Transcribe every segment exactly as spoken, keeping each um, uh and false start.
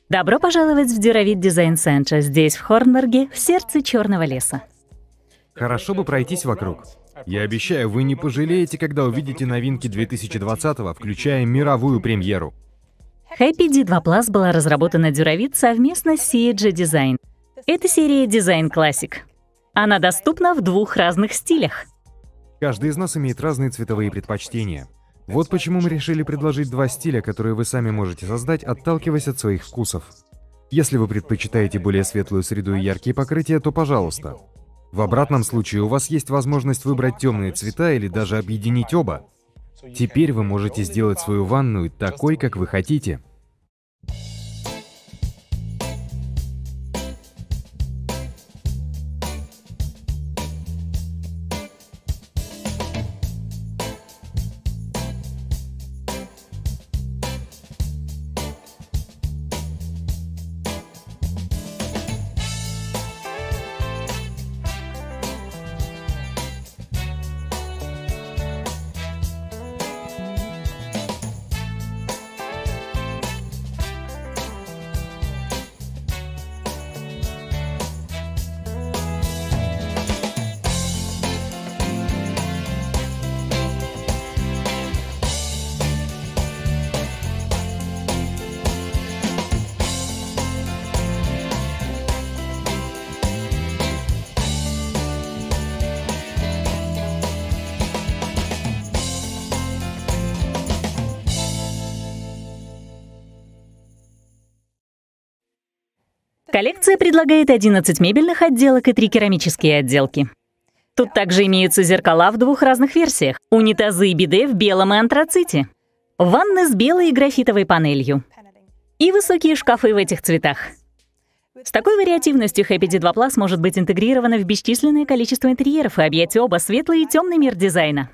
Добро пожаловать в Duravit Design Center, здесь, в Хорнберге, в сердце черного леса. Хорошо бы пройтись вокруг. Я обещаю, вы не пожалеете, когда увидите новинки две тысячи двадцатого, включая мировую премьеру. Happy ди два Plus была разработана Duravit совместно с си и джи Design. Это серия Design Classic. Она доступна в двух разных стилях. Каждый из нас имеет разные цветовые предпочтения. Вот почему мы решили предложить два стиля, которые вы сами можете создать, отталкиваясь от своих вкусов. Если вы предпочитаете более светлую среду и яркие покрытия, то пожалуйста. В обратном случае у вас есть возможность выбрать темные цвета или даже объединить оба. Теперь вы можете сделать свою ванную такой, как вы хотите. Коллекция предлагает одиннадцать мебельных отделок и три керамические отделки. Тут также имеются зеркала в двух разных версиях. Унитазы и биде в белом и антраците. Ванны с белой и графитовой панелью. И высокие шкафы в этих цветах. С такой вариативностью Happy ди два Plus может быть интегрирована в бесчисленное количество интерьеров и объять оба светлый и темный мир дизайна.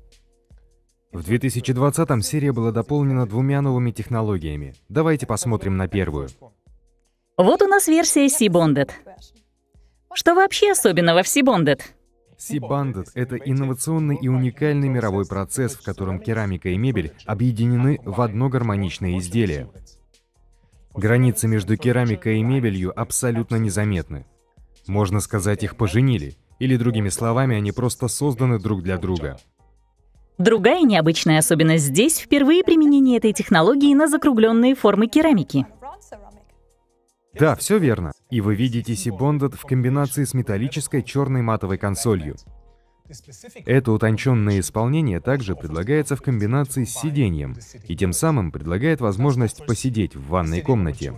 В две тысячи двадцатом серия была дополнена двумя новыми технологиями. Давайте посмотрим на первую. Вот у нас версия Sea-Bonded. Что вообще особенного в Sea-Bonded? Sea-Bonded — это инновационный и уникальный мировой процесс, в котором керамика и мебель объединены в одно гармоничное изделие. Границы между керамикой и мебелью абсолютно незаметны. Можно сказать, их поженили, или другими словами, они просто созданы друг для друга. Другая необычная особенность здесь — впервые применение этой технологии на закругленные формы керамики. Да, все верно. И вы видите Sea-Bonded в комбинации с металлической черной матовой консолью. Это утонченное исполнение также предлагается в комбинации с сиденьем, и тем самым предлагает возможность посидеть в ванной комнате.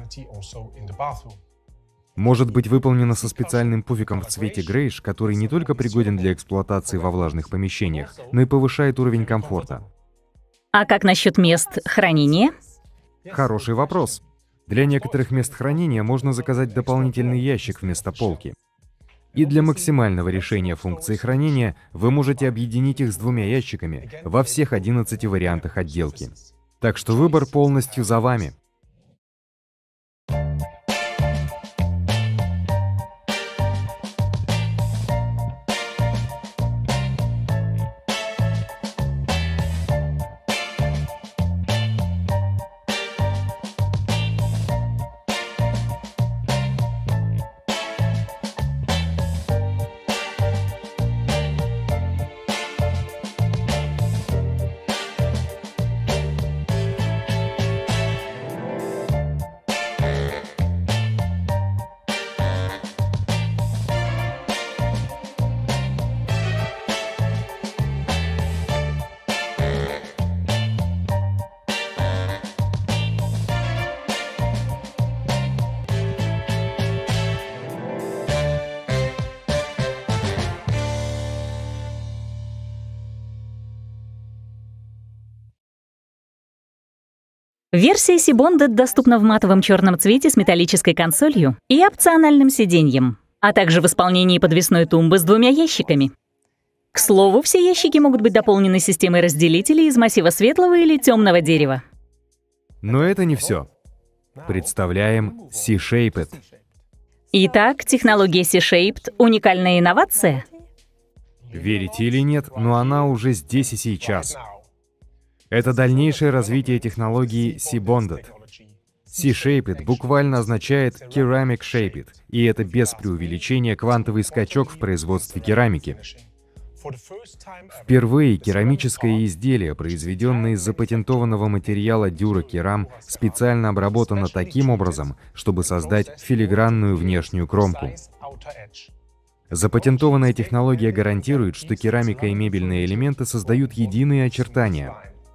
Может быть выполнено со специальным пуфиком в цвете грейш, который не только пригоден для эксплуатации во влажных помещениях, но и повышает уровень комфорта. А как насчет мест хранения? Хороший вопрос. Для некоторых мест хранения можно заказать дополнительный ящик вместо полки. И для максимального решения функции хранения вы можете объединить их с двумя ящиками во всех одиннадцати вариантах отделки. Так что выбор полностью за вами. Версия Sea-Bonded доступна в матовом черном цвете с металлической консолью и опциональным сиденьем, а также в исполнении подвесной тумбы с двумя ящиками. К слову, все ящики могут быть дополнены системой разделителей из массива светлого или темного дерева. Но это не все. Представляем Sea-Shaped. Итак, технология Sea-Shaped — уникальная инновация? Верите или нет, но она уже здесь и сейчас. Это дальнейшее развитие технологии Sea-Bonded. C-Shaped буквально означает Ceramic Shaped, и это без преувеличения квантовый скачок в производстве керамики. Впервые керамическое изделие, произведенное из запатентованного материала дюракерам, специально обработано таким образом, чтобы создать филигранную внешнюю кромку. Запатентованная технология гарантирует, что керамика и мебельные элементы создают единые очертания.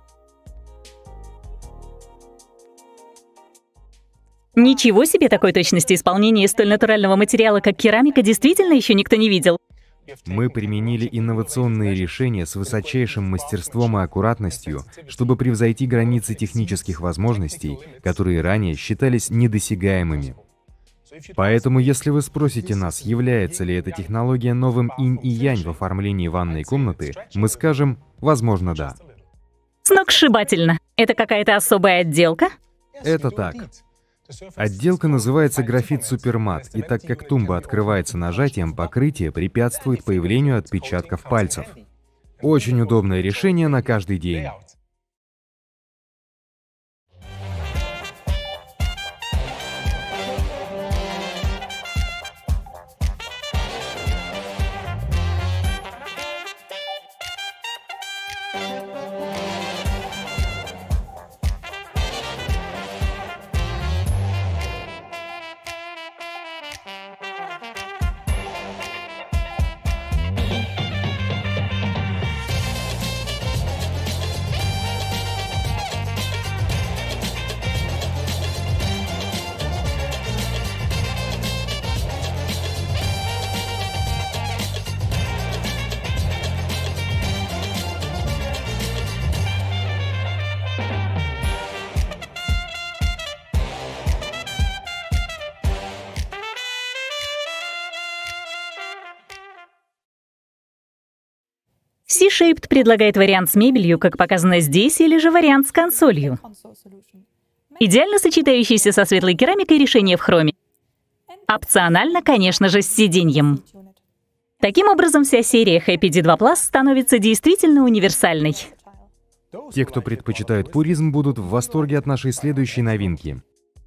Ничего себе, такой точности исполнения столь натурального материала, как керамика, действительно еще никто не видел. Мы применили инновационные решения с высочайшим мастерством и аккуратностью, чтобы превзойти границы технических возможностей, которые ранее считались недосягаемыми. Поэтому, если вы спросите нас, является ли эта технология новым инь и янь в оформлении ванной комнаты, мы скажем, возможно, да. Сногсшибательно. Это какая-то особая отделка? Это так. Отделка называется графит супермат, и так как тумба открывается нажатием, покрытие препятствует появлению отпечатков пальцев. Очень удобное решение на каждый день. C-Shaped предлагает вариант с мебелью, как показано здесь, или же вариант с консолью. Идеально сочетающийся со светлой керамикой решение в хроме. Опционально, конечно же, с сиденьем. Таким образом, вся серия Happy ди два Plus становится действительно универсальной. Те, кто предпочитает пуризм, будут в восторге от нашей следующей новинки.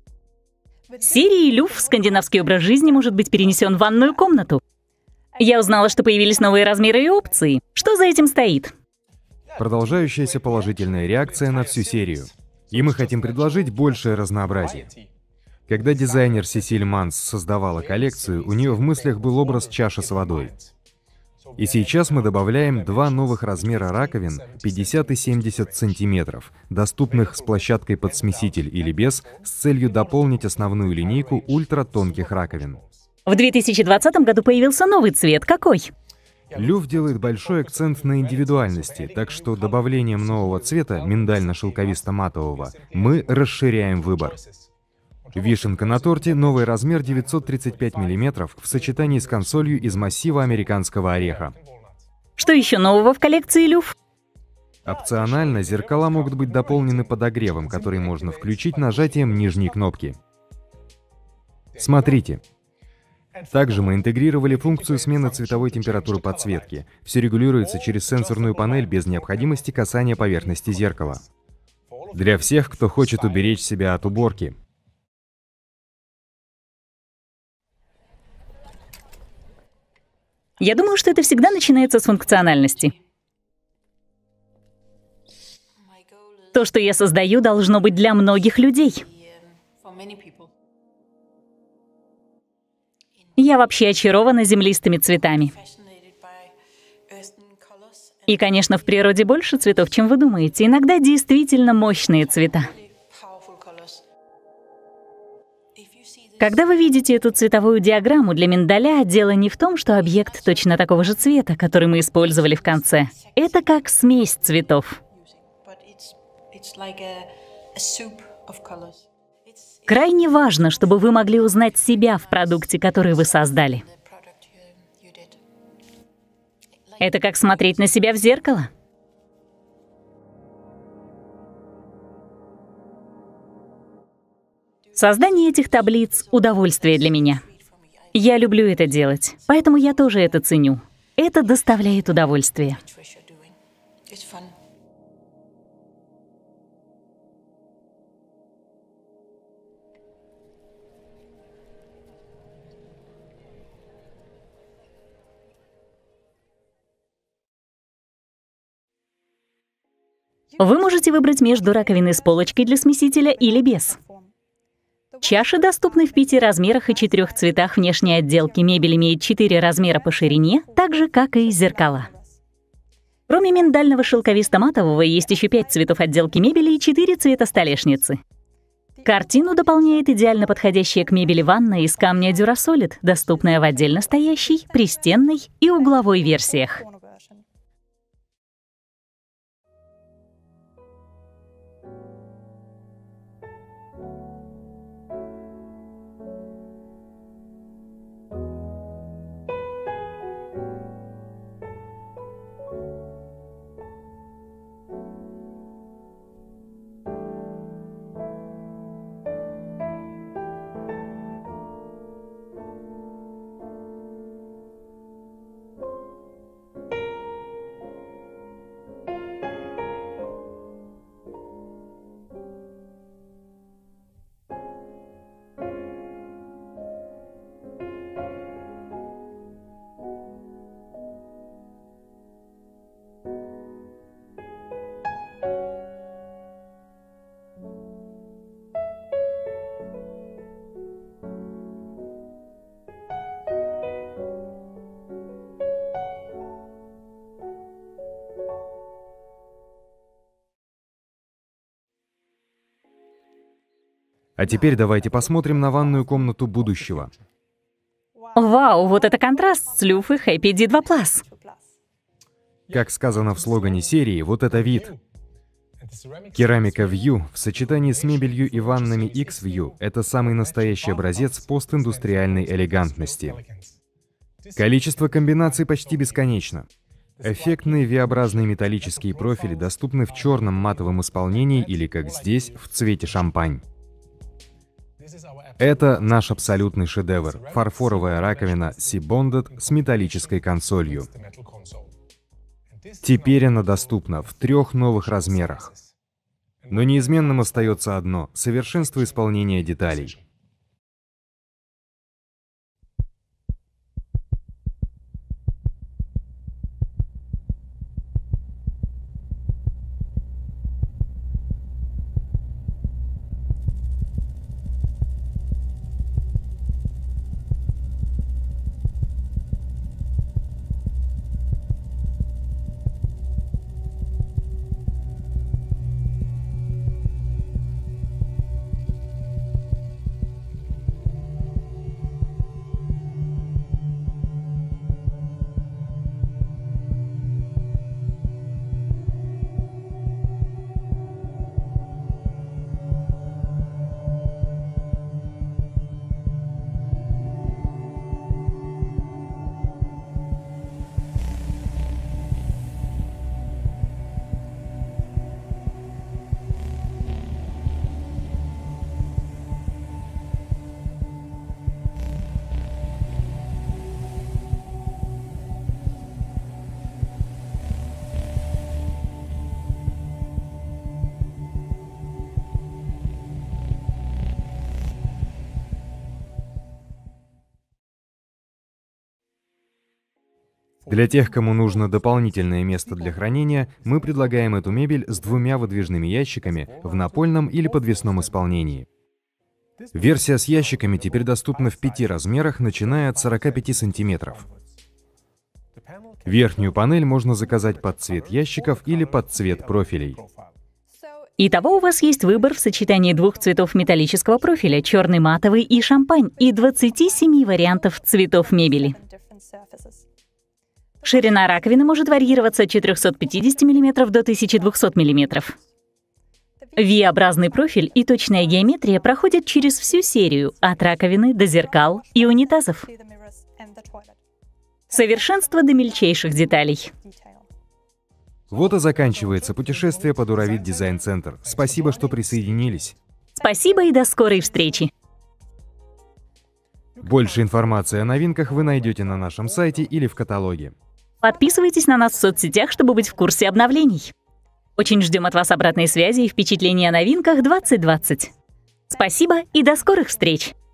Серией люф скандинавский образ жизни может быть перенесен в ванную комнату. Я узнала, что появились новые размеры и опции. Что за этим стоит? Продолжающаяся положительная реакция на всю серию. И мы хотим предложить большее разнообразие. Когда дизайнер Сесиль Манс создавала коллекцию, у нее в мыслях был образ чаши с водой. И сейчас мы добавляем два новых размера раковин пятьдесят и семьдесят сантиметров, доступных с площадкой под смеситель или без, с целью дополнить основную линейку ультратонких раковин. В две тысячи двадцатом году появился новый цвет. Какой? Люф делает большой акцент на индивидуальности, так что добавлением нового цвета, миндально-шелковисто-матового, мы расширяем выбор. Вишенка на торте — новый размер девятьсот тридцать пять миллиметров в сочетании с консолью из массива американского ореха. Что еще нового в коллекции люф? Опционально зеркала могут быть дополнены подогревом, который можно включить нажатием нижней кнопки. Смотрите. Также мы интегрировали функцию смены цветовой температуры подсветки. Все регулируется через сенсорную панель без необходимости касания поверхности зеркала. Для всех, кто хочет уберечь себя от уборки. Я думаю, что это всегда начинается с функциональности. То, что я создаю, должно быть для многих людей. Я вообще очарована землистыми цветами. И, конечно, в природе больше цветов, чем вы думаете. Иногда действительно мощные цвета. Когда вы видите эту цветовую диаграмму для миндаля, дело не в том, что объект точно такого же цвета, который мы использовали в конце. Это как смесь цветов. Крайне важно, чтобы вы могли узнать себя в продукте, который вы создали. Это как смотреть на себя в зеркало. Создание этих таблиц — удовольствие для меня. Я люблю это делать, поэтому я тоже это ценю. Это доставляет удовольствие. Вы можете выбрать между раковиной с полочкой для смесителя или без. Чаши доступны в пяти размерах и четырех цветах внешней отделки. Мебель имеет четыре размера по ширине, так же, как и зеркала. Кроме миндального шелковисто-матового, есть еще пять цветов отделки мебели и четыре цвета столешницы. Картину дополняет идеально подходящая к мебели ванна из камня дюрасолид, доступная в отдельно стоящей, пристенной и угловой версиях. А теперь давайте посмотрим на ванную комнату будущего. Вау, вот это контраст с люфы Happy ди два плюс. Как сказано в слогане серии, вот это вид. Керамика View в сочетании с мебелью и ваннами X-View — это самый настоящий образец постиндустриальной элегантности. Количество комбинаций почти бесконечно. Эффектные V-образные металлические профили доступны в черном матовом исполнении или, как здесь, в цвете шампань. Это наш абсолютный шедевр — фарфоровая раковина Sea-Bonded с металлической консолью. Теперь она доступна в трех новых размерах. Но неизменным остается одно — совершенство исполнения деталей. Для тех, кому нужно дополнительное место для хранения, мы предлагаем эту мебель с двумя выдвижными ящиками в напольном или подвесном исполнении. Версия с ящиками теперь доступна в пяти размерах, начиная от сорока пяти сантиметров. Верхнюю панель можно заказать под цвет ящиков или под цвет профилей. Итого у вас есть выбор в сочетании двух цветов металлического профиля — черный матовый и шампань, и двадцати семи вариантов цветов мебели. Ширина раковины может варьироваться от четырёхсот пятидесяти миллиметров до тысячи двухсот миллиметров. V-образный профиль и точная геометрия проходят через всю серию, от раковины до зеркал и унитазов. Совершенство до мельчайших деталей. Вот и заканчивается путешествие по Дуравит Дизайн Центр. Спасибо, что присоединились. Спасибо и до скорой встречи. Больше информации о новинках вы найдете на нашем сайте или в каталоге. Подписывайтесь на нас в соцсетях, чтобы быть в курсе обновлений. Очень ждем от вас обратной связи и впечатлений о новинках двадцать двадцать. Спасибо и до скорых встреч!